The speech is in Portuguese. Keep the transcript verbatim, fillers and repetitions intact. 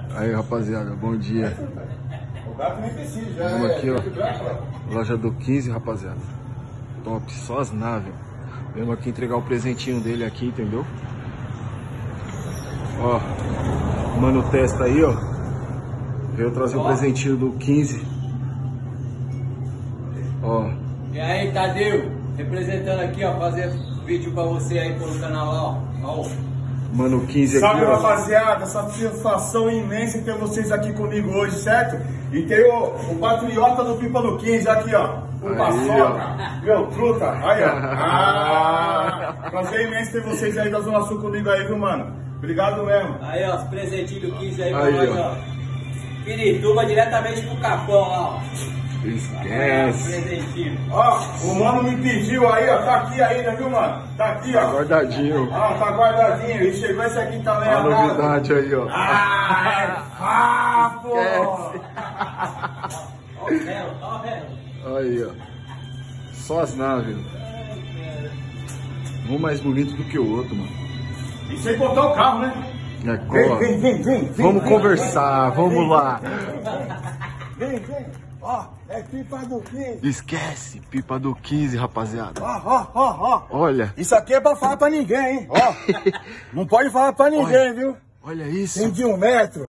Aí, rapaziada, bom dia. O gato nem precisa, já. Vamos é, aqui, ó. Loja do quinze, rapaziada. Top, só as naves. Vamos aqui entregar o presentinho dele aqui, entendeu? Ó, mano, testa aí, ó. Veio trazer o presentinho do quinze. Ó. E aí, Tadeu? Representando aqui, ó, fazer vídeo pra você aí pelo canal lá, ó. ó. Mano, quinze aqui, Salve, ó. rapaziada, satisfação imensa ter vocês aqui comigo hoje, certo? E tem o, o patriota do Pipa do quinze aqui, ó. O Aí, Paçoca, meu truta, aí, ó. Ah, prazer imenso ter vocês aí da Zona Sul comigo aí, viu, mano? Obrigado mesmo. Aí, ó, os presentinhos do quinze aí pra Aí, nós, ó. ó. Pirituba diretamente pro Capão, ó. Esquece. Presentinho. Ó, o mano me pediu aí, ó, tá aqui ainda, viu, mano? Tá aqui, ó. Guardadinho. Ah, tá guardadinho. E chegou esse aqui também, A ó. novidade aí, ó. Ah, é. Ah, pô. Ó o réu, ó o réu. Aí, ó. Só as naves. Um mais bonito do que o outro, mano. E sem botar o carro, né? É, Vem, ó. vem, vem, vem. Vamos conversar, vamos lá. Vem, vem. Ó, é pipa do quinze. Esquece, pipa do quinze, rapaziada. Ó, ó, ó, ó. Olha, Isso aqui é pra falar pra ninguém, hein? Ó, não pode falar pra ninguém, Olha. viu? olha isso. Tem de um metro.